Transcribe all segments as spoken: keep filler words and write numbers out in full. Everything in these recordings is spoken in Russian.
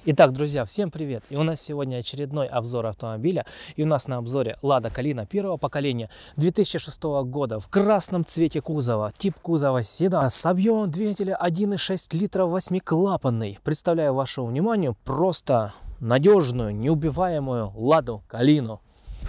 Итак, друзья, всем привет! И у нас сегодня очередной обзор автомобиля. И у нас на обзоре Lada Kalina первого поколения две тысячи шестого года в красном цвете кузова. Тип кузова седан с объемом двигателя один и шесть литров восьмиклапанный. Представляю вашему вниманию просто надежную, неубиваемую Ладу Калину.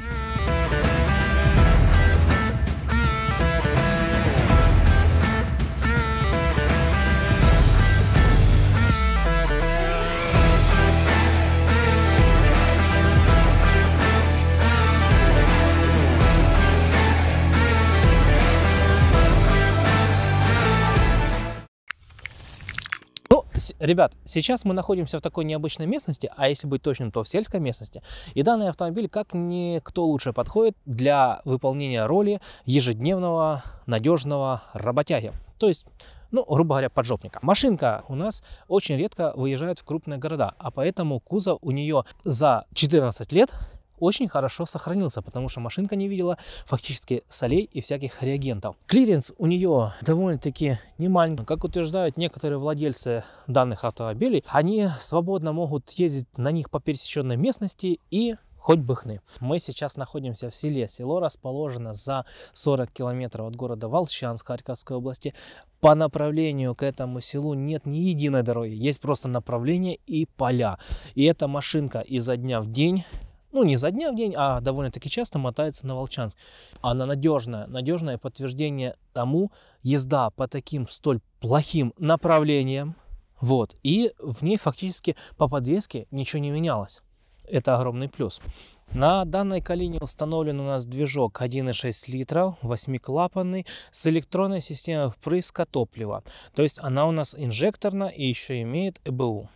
Ребят, сейчас мы находимся в такой необычной местности, а если быть точным, то в сельской местности. И данный автомобиль как никто лучше подходит для выполнения роли ежедневного надежного работяги. То есть, ну, грубо говоря, поджопника. Машинка у нас очень редко выезжает в крупные города, а поэтому кузов у нее за четырнадцать лет очень хорошо сохранился, потому что машинка не видела фактически солей и всяких реагентов. Клиренс у нее довольно-таки не маленький. Как утверждают некоторые владельцы данных автомобилей, они свободно могут ездить на них по пересеченной местности и хоть бы хны. Мы сейчас находимся в селе. Село расположено за сорок километров от города Волчанск Харьковской области. По направлению к этому селу нет ни единой дороги, есть просто направление и поля. И эта машинка изо дня в день, ну не за дня в день, а довольно-таки часто мотается на Волчанск. Она надежная, надежное подтверждение тому езда по таким столь плохим направлениям. Вот. И в ней фактически по подвеске ничего не менялось. Это огромный плюс. На данной Калине установлен у нас движок один и шесть литров, восьмиклапанный, с электронной системой впрыска топлива. То есть она у нас инжекторна и еще имеет э бэ у.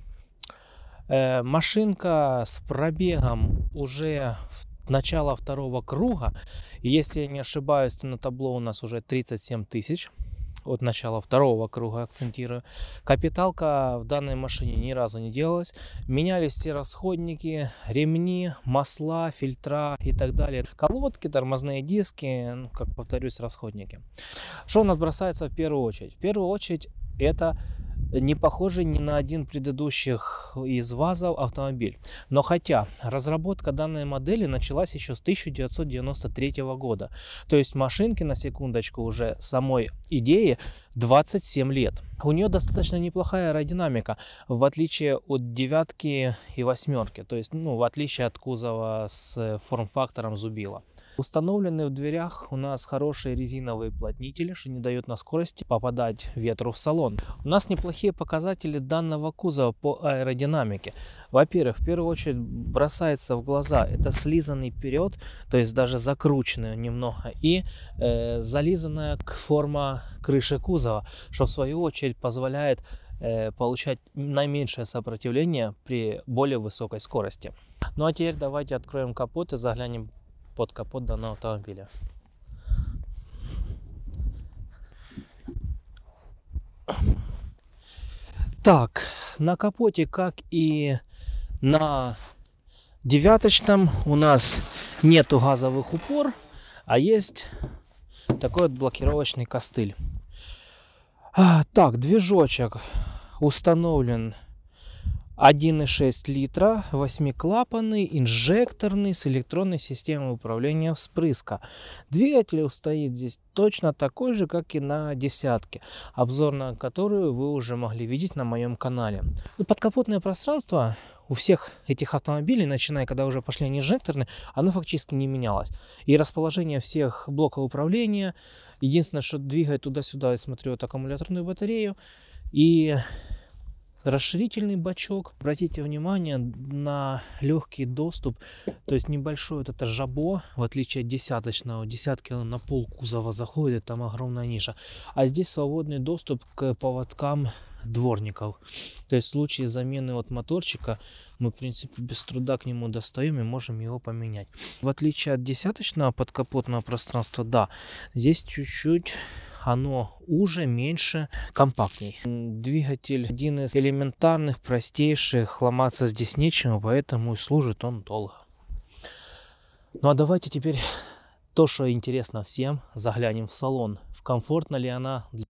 Машинка с пробегом уже в начало второго круга. И если я не ошибаюсь, то на табло у нас уже тридцать семь тысяч от начала второго круга, акцентирую. Капиталка в данной машине ни разу не делалась. Менялись все расходники, ремни, масла, фильтра и так далее. Колодки, тормозные диски, ну, как повторюсь, расходники. Что у нас бросается в первую очередь? В первую очередь это не похожий ни на один предыдущих из ВАЗов автомобиль. Но хотя разработка данной модели началась еще с тысяча девятьсот девяносто третьего года. То есть машинке, на секундочку, уже самой идее двадцать семь лет. У нее достаточно неплохая аэродинамика, в отличие от девятки и восьмерки. То есть, ну, в отличие от кузова с форм-фактором Зубила. Установлены в дверях у нас хорошие резиновые уплотнители, что не дает на скорости попадать ветру в салон. У нас неплохие показатели данного кузова по аэродинамике. Во-первых, в первую очередь бросается в глаза это слизанный вперед, то есть даже закрученный немного, и э, зализанная форма крыши кузова, что в свою очередь позволяет э, получать наименьшее сопротивление при более высокой скорости. Ну а теперь давайте откроем капот и заглянем под капот данного автомобиля. Так, на капоте, как и на девяточном, у нас нету газовых упор, а есть такой вот блокировочный костыль. А, так, движочек установлен один и шесть литра, восьмиклапанный, инжекторный, с электронной системой управления вспрыска. Двигатель стоит здесь точно такой же, как и на десятке, обзор на которую вы уже могли видеть на моем канале. Подкапотное пространство у всех этих автомобилей, начиная, когда уже пошли они инжекторные, оно фактически не менялось. И расположение всех блоков управления, единственное, что двигает туда-сюда, я смотрю, вот аккумуляторную батарею и расширительный бачок. Обратите внимание на легкий доступ, то есть небольшое вот это жабо, в отличие от десяточного. Десятки на пол кузова заходит, там огромная ниша. А здесь свободный доступ к поводкам дворников. То есть в случае замены от моторчика мы в принципе без труда к нему достаем и можем его поменять. В отличие от десяточного подкапотного пространства, да, здесь чуть-чуть оно уже, меньше, компактней. Двигатель один из элементарных, простейших, ломаться здесь нечего, поэтому и служит он долго. Ну а давайте теперь то, что интересно всем, заглянем в салон. Комфортна ли она для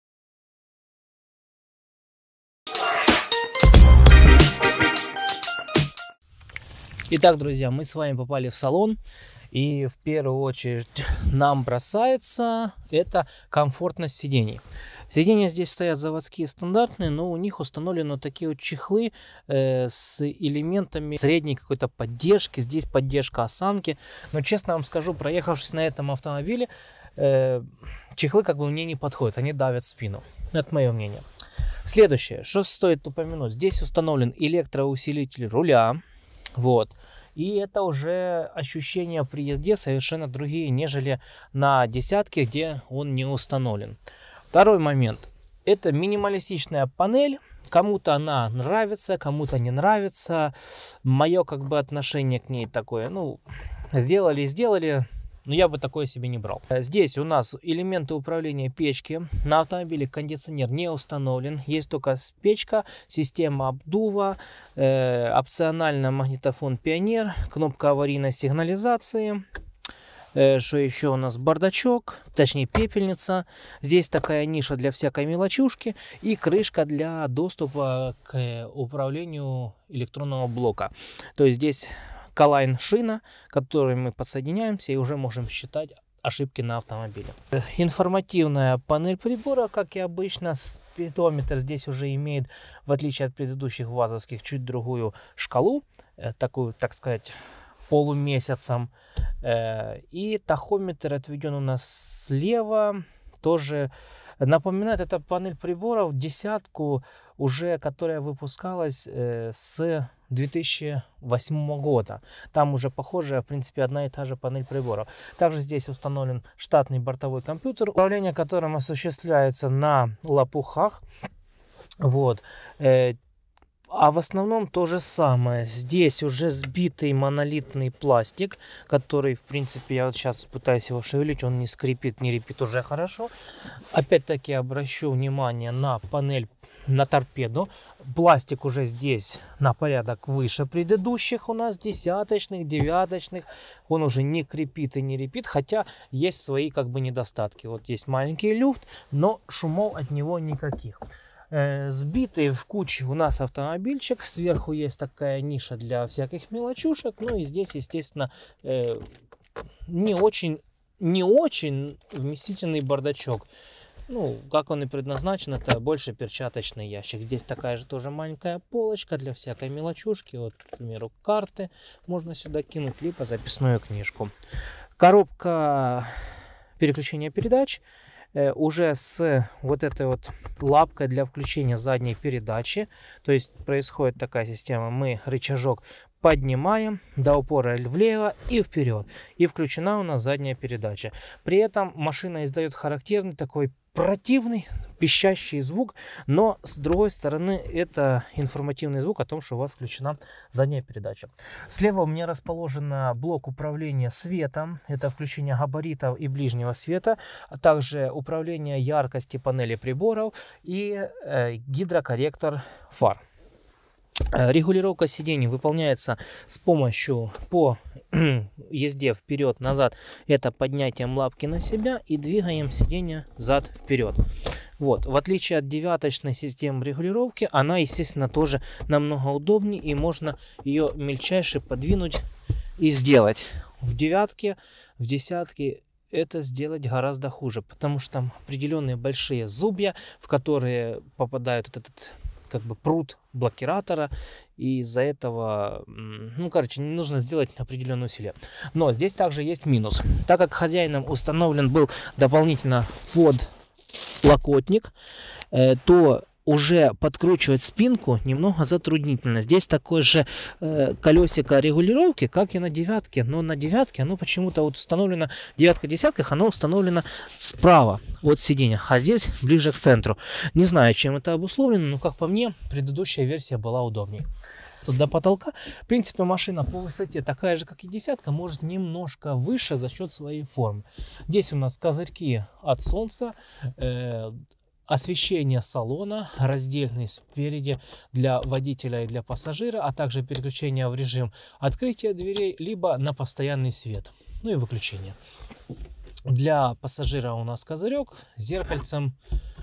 Итак, друзья, мы с вами попали в салон. И в первую очередь нам бросается это комфортность сидений. Сиденья здесь стоят заводские, стандартные, но у них установлены такие вот чехлы э, с элементами средней какой-то поддержки. Здесь поддержка осанки. Но честно вам скажу, проехавшись на этом автомобиле, э, чехлы как бы мне не подходят, они давят спину. Это мое мнение. Следующее, что стоит упомянуть. Здесь установлен электроусилитель руля. Вот. И это уже ощущения при езде совершенно другие, нежели на десятке, где он не установлен. Второй момент. Это минималистичная панель. Кому-то она нравится, кому-то не нравится. Мое как бы отношение к ней такое. Ну, сделали, сделали. Но я бы такое себе не брал. Здесь у нас элементы управления печки. На автомобиле кондиционер не установлен. Есть только печка, система обдува, э, опционально магнитофон Пионер, кнопка аварийной сигнализации. Э, что еще у нас? Бардачок, точнее пепельница. Здесь такая ниша для всякой мелочушки. И крышка для доступа к управлению электронного блока. То есть здесь Колайн шина, к которой мы подсоединяемся и уже можем считать ошибки на автомобиле. Информативная панель прибора, как и обычно. Спидометр здесь уже имеет, в отличие от предыдущих вазовских, чуть другую шкалу, такую, так сказать, полумесяцем. И тахометр отведен у нас слева, тоже напоминает эта панель приборов десятку, уже которая выпускалась с две тысячи восьмого года. Там уже похожая, в принципе, одна и та же панель приборов. Также здесь установлен штатный бортовой компьютер, управление которым осуществляется на лопухах. Вот. А в основном то же самое. Здесь уже сбитый монолитный пластик, который, в принципе, я вот сейчас пытаюсь его шевелить, он не скрипит, не репит, уже хорошо. Опять-таки обращу внимание на панель, на торпеду. Пластик уже здесь на порядок выше предыдущих у нас, десяточных, девяточных. Он уже не крепит и не репит, хотя есть свои как бы недостатки. Вот есть маленький люфт, но шумов от него никаких. Сбитый в кучу у нас автомобильчик. Сверху есть такая ниша для всяких мелочушек. Ну и здесь, естественно, не очень, не очень вместительный бардачок. Ну, как он и предназначен, это больше перчаточный ящик. Здесь такая же тоже маленькая полочка для всякой мелочушки. Вот, к примеру, карты можно сюда кинуть, либо записную книжку. Коробка переключения передач. Уже с вот этой вот лапкой для включения задней передачи. То есть происходит такая система. Мы рычажок поднимаем до упора влево и вперед. И включена у нас задняя передача. При этом машина издает характерный такой противный пищащий звук, но с другой стороны это информативный звук о том, что у вас включена задняя передача. Слева у меня расположен блок управления светом, это включение габаритов и ближнего света, а также управление яркости панели приборов и э, гидрокорректор фар. Регулировка сидений выполняется с помощью по езде вперед-назад. Это поднятием лапки на себя и двигаем сиденье зад-вперед. Вот. В отличие от девяточной системы регулировки, она, естественно, тоже намного удобнее. И можно ее мельчайше подвинуть и сделать. В девятке, в десятке это сделать гораздо хуже. Потому что там определенные большие зубья, в которые попадает вот этот как бы пруд блокиратора, и из-за этого, ну, короче, нужно сделать определенные усилия. Но здесь также есть минус. Так как хозяином установлен был дополнительно подлокотник, э, то уже подкручивать спинку немного затруднительно. Здесь такое же э, колесико регулировки, как и на девятке, но на девятке оно почему-то вот установлено, девятка-десятках оно установлено справа от сиденья, а здесь ближе к центру. Не знаю, чем это обусловлено, но как по мне, предыдущая версия была удобнее. Тут до потолка. В принципе, машина по высоте такая же, как и десятка, может немножко выше за счет своей формы. Здесь у нас козырьки от солнца, э, освещение салона, раздельный спереди для водителя и для пассажира, а также переключение в режим открытия дверей, либо на постоянный свет, ну и выключение. Для пассажира у нас козырек с зеркальцем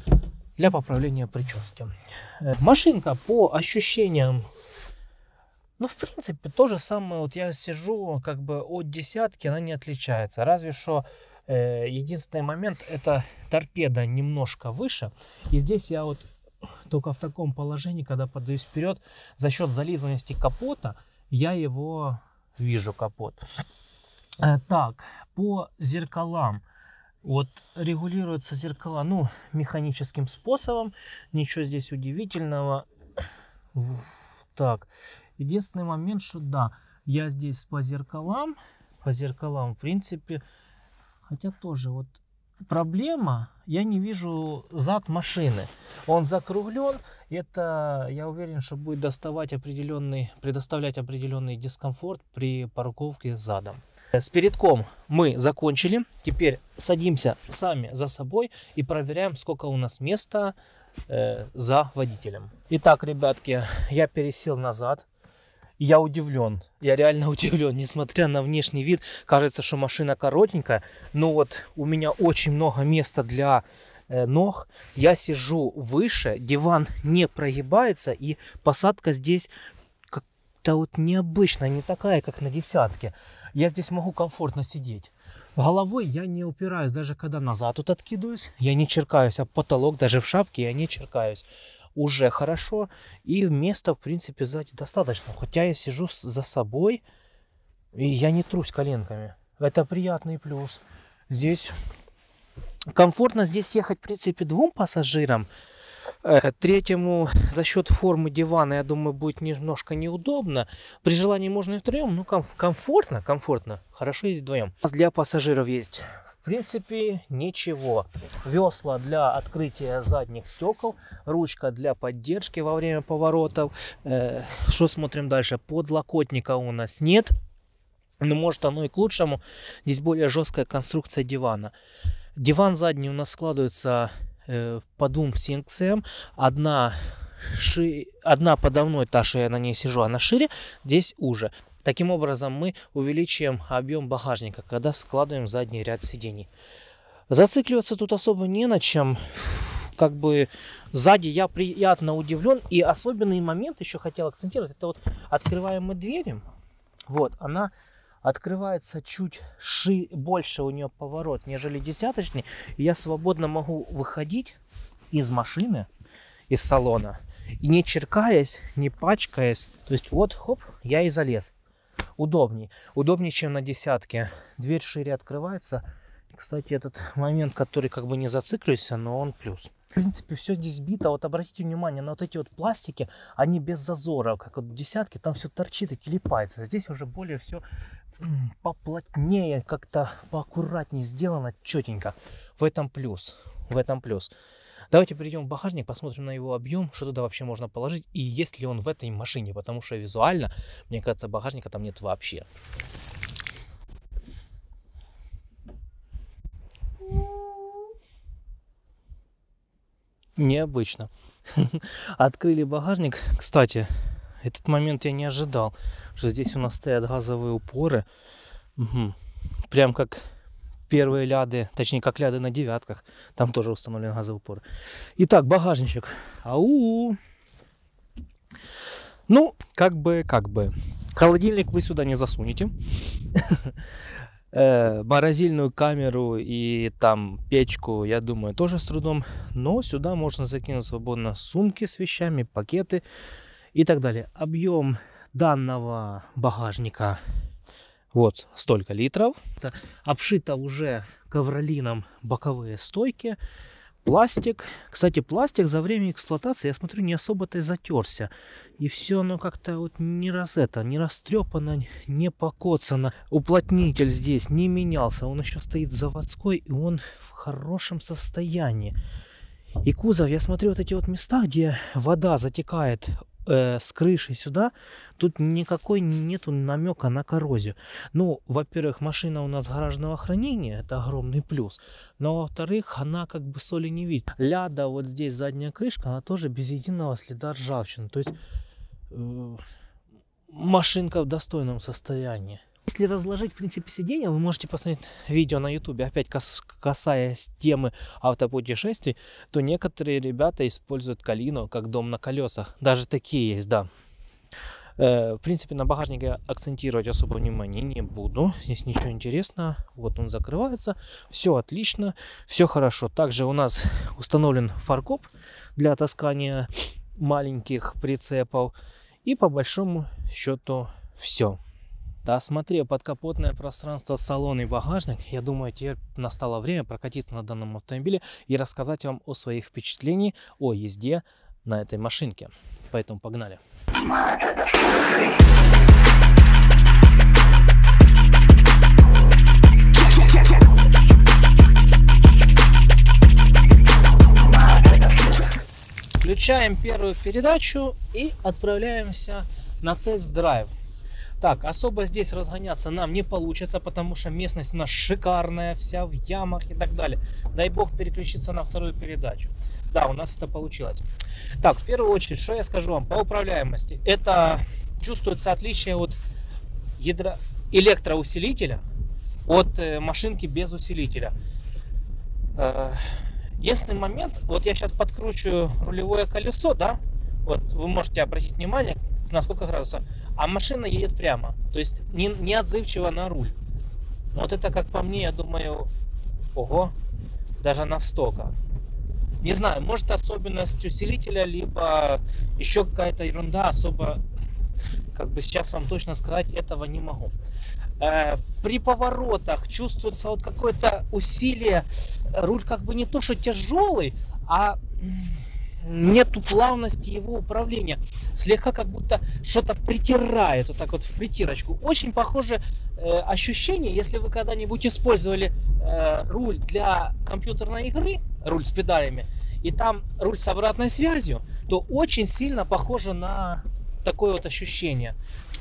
для поправления прически. Машинка по ощущениям Ну, в принципе, то же самое. Вот я сижу, как бы от десятки она не отличается. Разве что э, единственный момент, это торпеда немножко выше. И здесь я вот только в таком положении, когда подаюсь вперед, за счет зализанности капота, я его вижу, капот. Э, так, по зеркалам. Вот регулируются зеркала, ну, механическим способом. Ничего здесь удивительного. Так, единственный момент, что да, я здесь по зеркалам, по зеркалам, в принципе, хотя тоже вот проблема, я не вижу зад машины. Он закруглен, это, я уверен, что будет доставать определенный, предоставлять определенный дискомфорт при парковке задом. С передком мы закончили, теперь садимся сами за собой и проверяем, сколько у нас места э, за водителем. Итак, ребятки, я пересел назад. Я удивлен, я реально удивлен, несмотря на внешний вид, кажется, что машина коротенькая, но вот у меня очень много места для э, ног, я сижу выше, диван не прогибается, и посадка здесь как-то вот необычная, не такая, как на десятке. Я здесь могу комфортно сидеть. Головой я не упираюсь, даже когда назад тут откидываюсь, я не черкаюсь об потолок, даже в шапке я не черкаюсь. Уже хорошо, и места в принципе сзади достаточно, хотя я сижу за собой и я не трусь коленками, это приятный плюс. Здесь комфортно, здесь ехать в принципе двум пассажирам, третьему за счет формы дивана, я думаю, будет немножко неудобно. При желании можно и втроем, но комф комфортно, комфортно, хорошо есть вдвоем. Для пассажиров есть в принципе ничего. Весла для открытия задних стекол, ручка для поддержки во время поворотов. Э, что смотрим дальше? Подлокотника у нас нет, но может оно и к лучшему. Здесь более жесткая конструкция дивана. Диван задний у нас складывается э, по двум секциям. Одна, ши... Одна подо мной, та, что я на ней сижу, она шире, здесь уже. Таким образом мы увеличиваем объем багажника, когда складываем задний ряд сидений. Зацикливаться тут особо не на чем. Как бы сзади я приятно удивлен. И особенный момент еще хотел акцентировать. Это вот открываем мы двери. Вот, она открывается чуть ши... больше у нее поворот, нежели десяточный. И я свободно могу выходить из машины, из салона. И не черкаясь, не пачкаясь. То есть вот, хоп, я и залез. Удобнее. Удобнее, чем на десятке. Дверь шире открывается. Кстати, этот момент, который как бы не зациклился, но он плюс. В принципе, все здесь сбито. Вот обратите внимание на вот эти вот пластики. Они без зазоров. Как вот в десятке, там все торчит и телепается. Здесь уже более все поплотнее, как-то поаккуратнее сделано, четенько. В этом плюс. В этом плюс. Давайте перейдем в багажник, посмотрим на его объем, что туда вообще можно положить и есть ли он в этой машине, потому что визуально, мне кажется, багажника там нет вообще. Необычно. Открыли багажник. Кстати, этот момент я не ожидал, что здесь у нас стоят газовые упоры. Угу. Прям как первые ляды, точнее как ляды на девятках, там тоже установлен газовый упор. Итак, багажничек. Ау! Ну, как бы, как бы. Холодильник вы сюда не засунете. Морозильную камеру и там печку, я думаю, тоже с трудом. Но сюда можно закинуть свободно сумки с вещами, пакеты и так далее. Объем данного багажника вот столько литров. Обшито уже ковролином боковые стойки. Пластик. Кстати, пластик за время эксплуатации, я смотрю, не особо-то и затерся. И все оно как-то вот не раз это, не растрепано, не покоцано. Уплотнитель здесь не менялся. Он еще стоит заводской, и он в хорошем состоянии. И кузов, я смотрю, вот эти вот места, где вода затекает э, с крыши сюда, тут никакой нету намека на коррозию. Ну, во-первых, машина у нас гаражного хранения, это огромный плюс. Но во-вторых, она как бы соли не видит. Ляда, вот здесь задняя крышка, она тоже без единого следа ржавчины. То есть э, машинка в достойном состоянии. Если разложить, в принципе, сиденье, вы можете посмотреть видео на ютубе, опять кас касаясь темы автопутешествий, то некоторые ребята используют калину как дом на колесах. Даже такие есть, да. Э, в принципе, на багажнике акцентировать особо внимание не буду. Здесь ничего интересного. Вот он закрывается. Все отлично, все хорошо. Также у нас установлен фаркоп для таскания маленьких прицепов. И по большому счету все. Осмотрев подкапотное пространство, салон и багажник, я думаю, теперь настало время прокатиться на данном автомобиле и рассказать вам о своих впечатлениях о езде на этой машинке. Поэтому погнали. Включаем первую передачу и отправляемся на тест-драйв. Так, особо здесь разгоняться нам не получится, потому что местность у нас шикарная, вся в ямах и так далее. Дай бог переключиться на вторую передачу. Да, у нас это получилось. Так, в первую очередь, что я скажу вам по управляемости. Это чувствуется отличие от ядра электроусилителя от э, машинки без усилителя. Э, единственный момент, вот я сейчас подкручу рулевое колесо, да, вот вы можете обратить внимание, на сколько градусов, а машина едет прямо, то есть не, не отзывчиво на руль. Вот это, как по мне, я думаю, ого, даже настолько. Не знаю, может особенность усилителя, либо еще какая-то ерунда, особо, как бы сейчас вам точно сказать, этого не могу. Э, при поворотах чувствуется вот какое-то усилие, руль как бы не то, что тяжелый, а нету плавности его управления, слегка как будто что-то притирает, вот так вот в притирочку. Очень похоже э, ощущение, если вы когда-нибудь использовали э, руль для компьютерной игры, руль с педалями, и там руль с обратной связью, то очень сильно похоже на такое вот ощущение.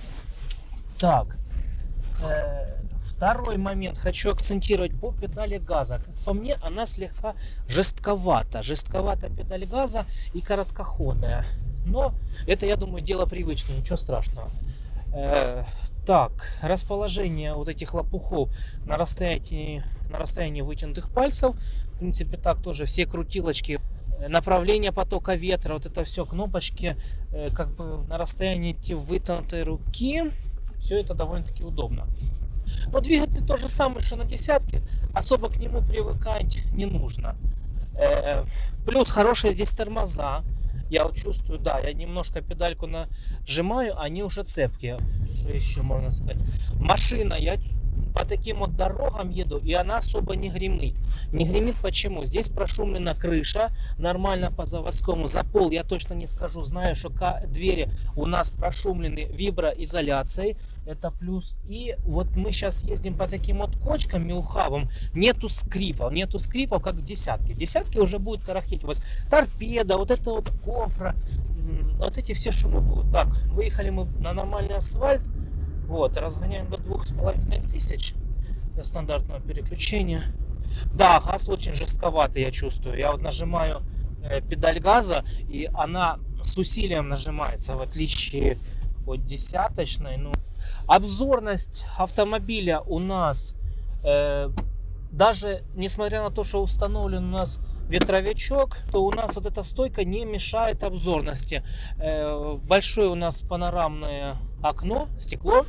Так, э, второй момент хочу акцентировать по педали газа. Как по мне, она слегка жестковата. Жестковата педаль газа и короткоходная. Но это, я думаю, дело привычное, ничего страшного. Э, так, расположение вот этих лопухов на расстоянии, на расстоянии вытянутых пальцев. В принципе, так тоже все крутилочки, направление потока ветра, вот это все кнопочки, э, как бы на расстоянии вытянутой руки. Все это довольно-таки удобно. Но двигатель тот же самый, что на десятке, особо к нему привыкать не нужно. Э, плюс хорошие здесь тормоза. Я вот чувствую, да, я немножко педальку нажимаю, они уже цепкие. Что еще можно сказать? Машина, я по таким вот дорогам еду, и она особо не гремит. Не гремит почему? Здесь прошумлена крыша, нормально по заводскому. За пол я точно не скажу, знаю, что двери у нас прошумлены виброизоляцией. Это плюс. И вот мы сейчас ездим по таким вот кочкам милхавам. Нету скрипов. Нету скрипов, как в десятке. В десятке уже будет тарахтеть у вас торпеда, вот это вот кофра. Вот эти все шумы будут. Так, выехали мы на нормальный асфальт. Вот, разгоняем до двух с половиной тысяч для стандартного переключения. Да, газ очень жестковатый, я чувствую. Я вот нажимаю э, педаль газа, и она с усилием нажимается, в отличие от десяточной. Ну, обзорность автомобиля у нас, э, даже несмотря на то, что установлен у нас ветровичок, то у нас вот эта стойка не мешает обзорности. Э, большое у нас панорамное окно, стекло,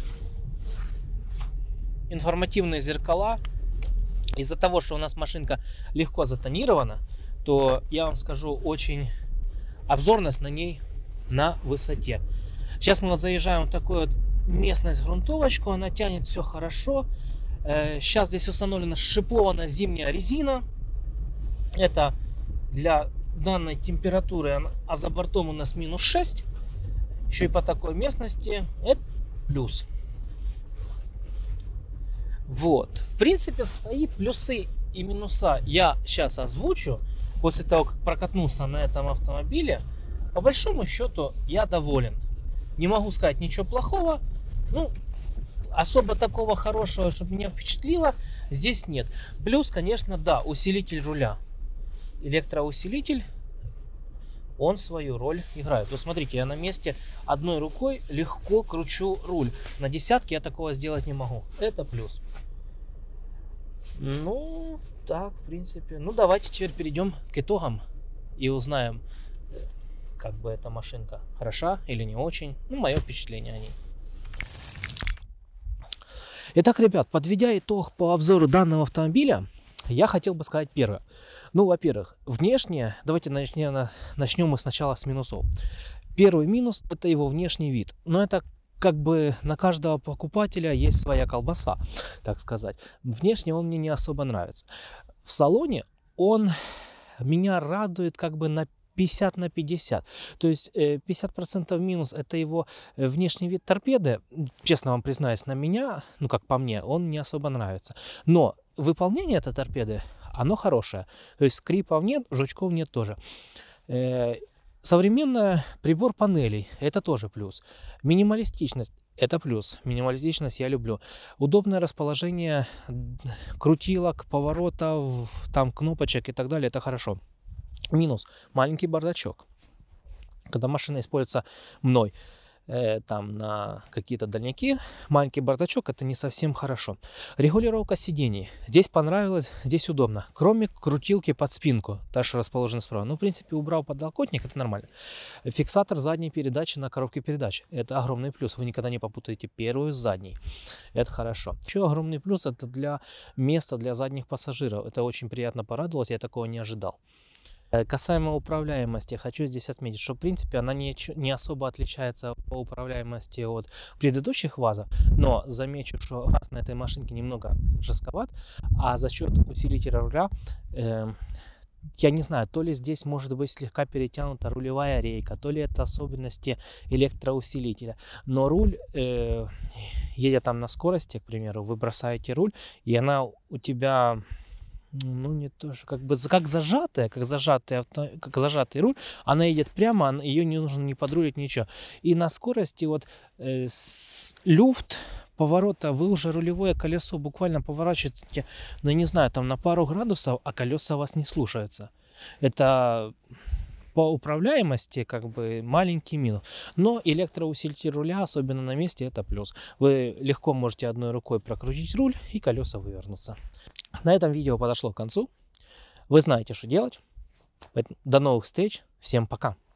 информативные зеркала. Из-за того, что у нас машинка легко затонирована, то я вам скажу, очень обзорность на ней на высоте. Сейчас мы вот заезжаем в такую вот местность, грунтовочку, она тянет все хорошо. Сейчас здесь установлена шипованная зимняя резина. Это для данной температуры, а за бортом у нас минус шесть. Еще и по такой местности это плюс. Вот. В принципе, свои плюсы и минуса я сейчас озвучу. После того, как прокатнулся на этом автомобиле, по большому счету я доволен. Не могу сказать ничего плохого. Ну, особо такого хорошего, чтобы меня впечатлило, здесь нет. Плюс, конечно, да, усилитель руля. Электроусилитель, он свою роль играет. Вот смотрите, я на месте одной рукой легко кручу руль. На десятке я такого сделать не могу. Это плюс. Ну, так, в принципе. Ну, давайте теперь перейдем к итогам и узнаем, как бы эта машинка хороша или не очень. Ну, мое впечатление о ней. Итак, ребят, подведя итог по обзору данного автомобиля, я хотел бы сказать первое. Ну, во-первых, внешне, давайте начнем, начнем мы сначала с минусов. Первый минус – это его внешний вид. Но это как бы на каждого покупателя есть своя колбаса, так сказать. Внешне он мне не особо нравится. В салоне он меня радует как бы на пятьдесят на пятьдесят. То есть пятьдесят процентов минус это его внешний вид торпеды. Честно вам признаюсь, на меня, ну как по мне, он не особо нравится. Но выполнение этой торпеды, оно хорошее. То есть скрипов нет, жучков нет тоже. Современный прибор панелей, это тоже плюс. Минималистичность, это плюс. Минималистичность я люблю. Удобное расположение крутилок, поворотов, там кнопочек и так далее, это хорошо. Минус – маленький бардачок. Когда машина используется мной э, там на какие-то дальняки, маленький бардачок – это не совсем хорошо. Регулировка сидений. Здесь понравилось, здесь удобно. Кроме крутилки под спинку, та, что расположена справа. Ну, в принципе, убрал подлокотник, это нормально. Фиксатор задней передачи на коробке передач. Это огромный плюс. Вы никогда не попутаете первую с задней. Это хорошо. Еще огромный плюс – это для места для задних пассажиров. Это очень приятно порадовалось, я такого не ожидал. Касаемо управляемости, хочу здесь отметить, что в принципе она не, не особо отличается по управляемости от предыдущих ВАЗов, но замечу, что газ на этой машинке немного жестковат, а за счет усилителя руля, э, я не знаю, то ли здесь может быть слегка перетянута рулевая рейка, то ли это особенности электроусилителя, но руль, э, едя там на скорости, к примеру, вы бросаете руль, и она у тебя... Ну, не то, что как бы как зажатая, как зажатый, авто, как зажатый руль, она едет прямо, она, ее не нужно не подрулить, ничего. И на скорости вот э, с, люфт поворота, вы уже рулевое колесо буквально поворачиваете, ну, не знаю, там на пару градусов, а колеса вас не слушаются. Это по управляемости как бы маленький минус. Но электроусилитель руля, особенно на месте, это плюс. Вы легко можете одной рукой прокрутить руль, и колеса вывернутся. На этом видео подошло к концу. Вы знаете, что делать. До новых встреч. Всем пока.